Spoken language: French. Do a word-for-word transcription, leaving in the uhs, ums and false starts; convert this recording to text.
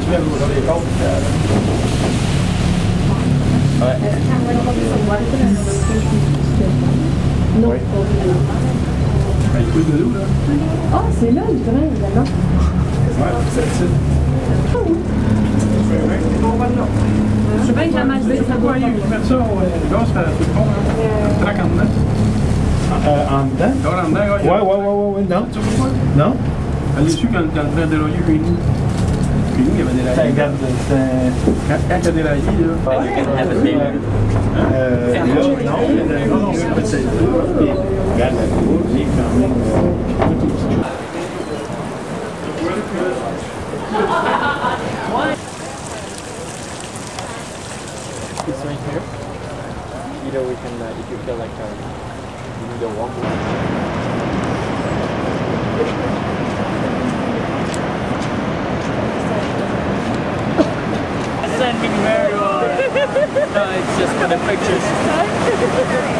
viens d'ouvrir les côtes. Ouais. Non. Oui. Il coule de l'eau, là. Ah, c'est là, justement, évidemment. Ouais, c'est le site. Ah oui. Je sais bien que jamais je vais C'est quoi, ils mettent ça au gaz, ça tout le fond, hein? Le trac en dedans. Euh, en dedans? Là, en dedans, Ouais, ouais, ouais, ouais, ouais, non. Tu vois quoi? Non? Elle est su quand quand le frère délaillé, Greening. Greening, il avait délaillé. Regarde, c'est... Quand il a délaillé, là. Euh, là, non, non, non, c'est pas ça. Regarde la cour, il est quand même... It's right here. Either we can, uh, if you feel like uh, you need a walk. Send me very well. No, it's just for the pictures.